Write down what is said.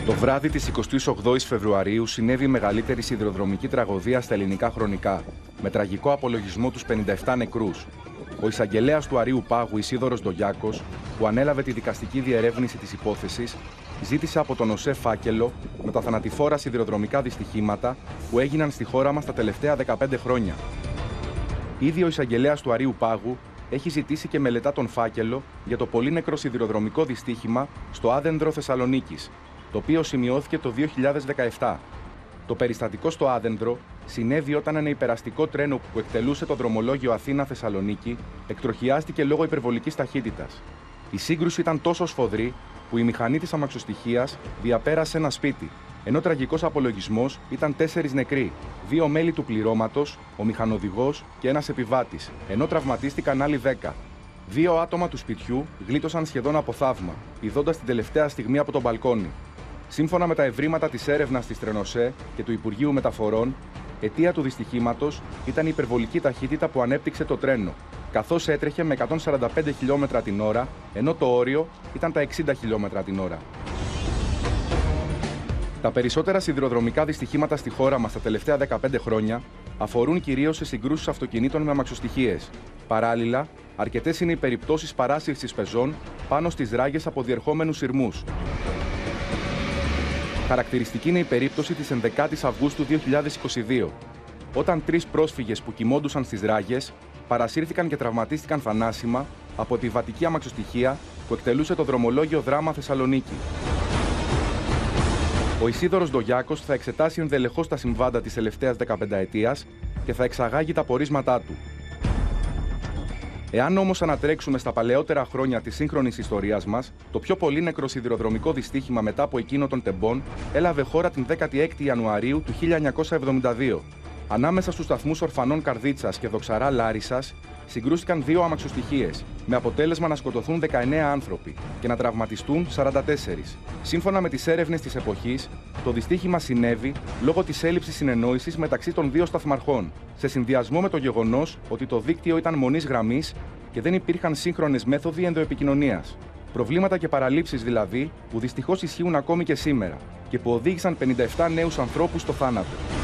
Το βράδυ της 28ης Φεβρουαρίου συνέβη η μεγαλύτερη σιδηροδρομική τραγωδία στα ελληνικά χρονικά, με τραγικό απολογισμό τους 57 νεκρούς. Ο εισαγγελέας του Αρείου Πάγου, Ισίδωρος Ντογιάκος, που ανέλαβε τη δικαστική διερεύνηση της υπόθεσης, ζήτησε από τον ΟΣΕ φάκελο με τα θανατηφόρα σιδηροδρομικά δυστυχήματα που έγιναν στη χώρα μας τα τελευταία 15 χρόνια. Ήδη ο εισαγγελέας του Αρείου Πάγου έχει ζητήσει και μελετά τον φάκελο για το πολύνεκρο σιδηροδρομικό δυστύχημα στο Άδενδρο Θεσσαλονίκης, το οποίο σημειώθηκε το 2017. Το περιστατικό στο Άδενδρο συνέβη όταν ένα υπεραστικό τρένο που εκτελούσε το δρομολόγιο Αθήνα-Θεσσαλονίκη εκτροχιάστηκε λόγω υπερβολικής ταχύτητας. Η σύγκρουση ήταν τόσο σφοδρή που η μηχανή της αμαξοστοιχείας διαπέρασε ένα σπίτι, ενώ τραγικός απολογισμός ήταν 4 νεκροί, 2 μέλη του πληρώματος, ο μηχανοδηγός και ένας επιβάτης, ενώ τραυματίστηκαν άλλοι 10. 2 άτομα του σπιτιού γλίτωσαν σχεδόν από θαύμα, πηδώντας την τελευταία στιγμή από τον μπαλκόνι. Σύμφωνα με τα ευρήματα της έρευνας της Τρενοσέ και του Υπουργείου Μεταφορών, αιτία του δυστυχήματος ήταν η υπερβολική ταχύτητα που ανέπτυξε το τρένο, καθώς έτρεχε με 145 χιλιόμετρα την ώρα, ενώ το όριο ήταν τα 60 χιλιόμετρα την ώρα. Τα περισσότερα σιδηροδρομικά δυστυχήματα στη χώρα μας τα τελευταία 15 χρόνια αφορούν κυρίως σε συγκρούσεις αυτοκινήτων με αμαξοστοιχείες. Παράλληλα, αρκετές είναι οι περιπτώσεις παράσυρσης πεζών πάνω στις ράγες από διερχόμενους σειρμούς. Χαρακτηριστική είναι η περίπτωση της 11ης Αυγούστου 2022, όταν 3 πρόσφυγες που κοιμόντουσαν στις ράγες παρασύρθηκαν και τραυματίστηκαν θανάσιμα από επιβατική αμαξοστοιχεία που εκτελούσε το δρομολόγιο Δράμα Θεσσαλονίκη. Ο Ισίδωρος Ντογιάκος θα εξετάσει ενδελεχώς τα συμβάντα της τελευταίας 15ετίας και θα εξαγάγει τα πορίσματά του. Εάν όμως ανατρέξουμε στα παλαιότερα χρόνια της σύγχρονης ιστορίας μας, το πιο πολύνεκρο σιδηροδρομικό δυστύχημα μετά από εκείνο των τεμπών έλαβε χώρα την 16η Ιανουαρίου του 1972. Ανάμεσα στους σταθμούς Ορφανών Καρδίτσας και Δοξαρά Λάρισσας συγκρούστηκαν 2 αμαξοστοιχείες, με αποτέλεσμα να σκοτωθούν 19 άνθρωποι και να τραυματιστούν 44. Σύμφωνα με τις έρευνες της εποχής, το δυστύχημα συνέβη λόγω της έλλειψης συνεννόησης μεταξύ των 2 σταθμαρχών, σε συνδυασμό με το γεγονός ότι το δίκτυο ήταν μονής γραμμής και δεν υπήρχαν σύγχρονες μέθοδοι ενδοεπικοινωνίας. Προβλήματα και παραλήψεις δηλαδή που δυστυχώς ισχύουν ακόμη και σήμερα και που οδήγησαν 57 νέους ανθρώπους στο θάνατο.